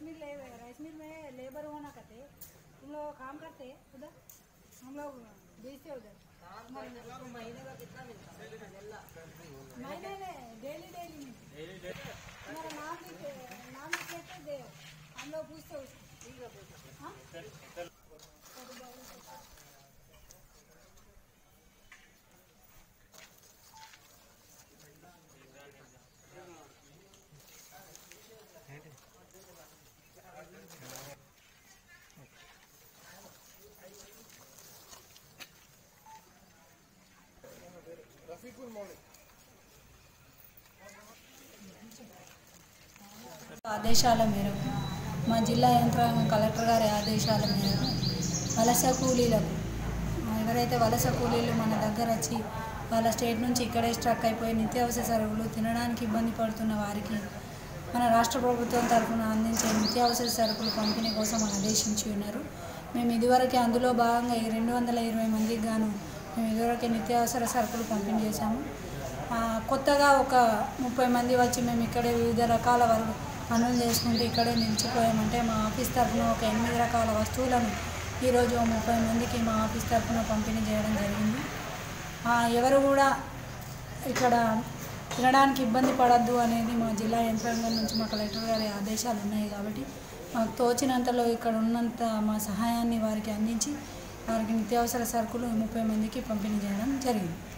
Rice mill में labour होना करते, तुम लोग काम करते उधर, हम लोग बेचते उधर। महीने का कितना मिलता है? महीने में डेली तुम्हारा नाम लिखे दे, हम लोग पूछते उसको। ठीक है हाँ ఆదేశాల మేరకు మా జిల్లా యంత్రాంగం కలెక్టర్ గారి ఆదేశాల మేరకు వలస కూలీలకు ఎవరైతే వలస కూలీలు మన దగ్గర వచ్చి వాళ్ళ స్టేట్ నుంచి ఇక్కడే స్ట్రక్ అయిపోయి నిత్యావసర సరుకులు తినడానికి ఇబ్బంది పడుతున్న వారికి మన రాష్ట్ర ప్రభుత్వం తరఫున అందించే నిత్యావసర సరుకులు పంపిణీ కోసం ఆదేశించి ఉన్నారు. మేము ఇదివరకే అందులో భాగంగా 220 మందికి గాను మేము ఇదివరకే నిత్యావసర సరుకులు పంపిణీ చేశాము. కొత్తగా ఒక 30 మంది వచ్చి మేము ఇక్కడే వివిధ రకాల పనులు చేసుకుంటూ ఇక్కడే నిలిచిపోయామంటే మా ఆఫీస్ తరఫున ఒక 8 రకాల వస్తువులను ఈరోజు 30 మందికి మా ఆఫీస్ తరఫున పంపిణీ చేయడం జరిగింది. ఎవరు కూడా ఇక్కడ తినడానికి ఇబ్బంది పడద్దు అనేది మా జిల్లా యంత్రాంగం నుంచి మా కలెక్టర్ గారి ఆదేశాలు ఉన్నాయి. కాబట్టి మాకు తోచినంతలో ఇక్కడ ఉన్నంత మా సహాయాన్ని వారికి అందించి వారికి నిత్యావసర సరుకులు 30 మందికి పంపిణీ చేయడం జరిగింది.